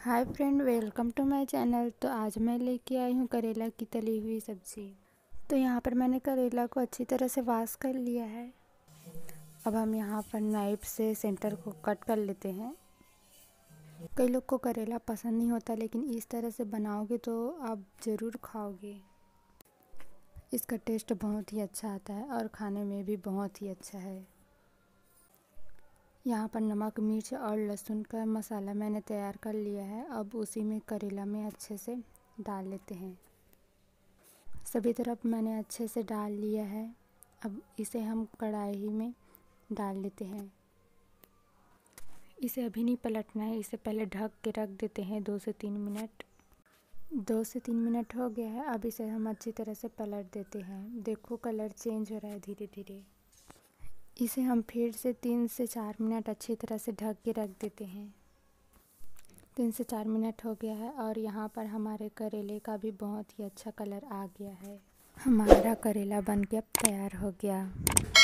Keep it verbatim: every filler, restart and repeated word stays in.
Hi friend, welcome to my channel. तो आज मैं लेके आई हूँ करेला की तली हुई सब्ज़ी। तो यहाँ पर मैंने करेला को अच्छी तरह से वॉश कर लिया है। अब हम यहाँ पर नाइफ से सेंटर को कट कर लेते हैं। कई लोग को करेला पसंद नहीं होता, लेकिन इस तरह से बनाओगे तो आप ज़रूर खाओगे। इसका टेस्ट बहुत ही अच्छा आता है और खाने में भी बहुत ही अच्छा है। यहाँ पर नमक, मिर्च और लहसुन का मसाला मैंने तैयार कर लिया है। अब उसी में करेला में अच्छे से डाल लेते हैं। सभी तरफ मैंने अच्छे से डाल लिया है। अब इसे हम कढ़ाई में डाल लेते हैं। इसे अभी नहीं पलटना है, इसे पहले ढक के रख देते हैं दो से तीन मिनट। दो से तीन मिनट हो गया है। अब इसे हम अच्छी तरह से पलट देते हैं। देखो कलर चेंज हो रहा है धीरे धीरे। इसे हम फिर से तीन से चार मिनट अच्छी तरह से ढक के रख देते हैं। तीन से चार मिनट हो गया है और यहाँ पर हमारे करेले का भी बहुत ही अच्छा कलर आ गया है। हमारा करेला बन के अब तैयार हो गया।